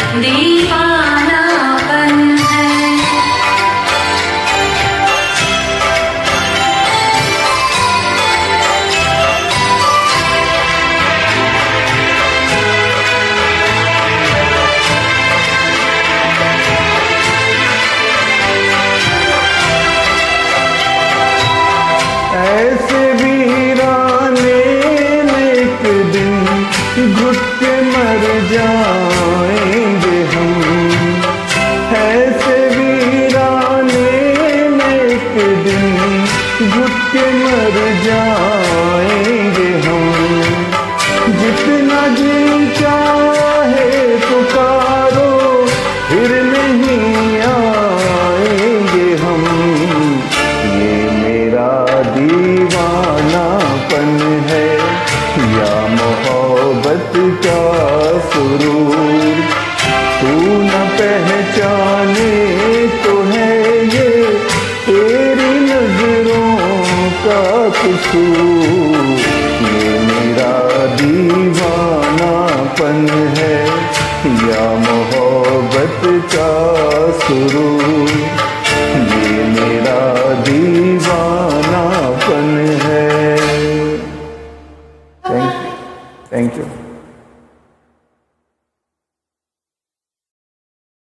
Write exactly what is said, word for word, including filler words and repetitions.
दीवानापन है। ऐसे वीराने में एक दिन घुट के मर जाएंगे हम। ऐसे वीराने में एक दिन घुट के मर जाएंगे हम। जितना जी चाहे पुकारो फिर नहीं आएंगे हम। ये मेरा दीवानापन है या मोहब्बत का सुरूर। तू न पहचाने तो है ये तेरी नजरों का कसूर। ये मेरा दीवानापन है या मोहब्बत का सुरूर। ये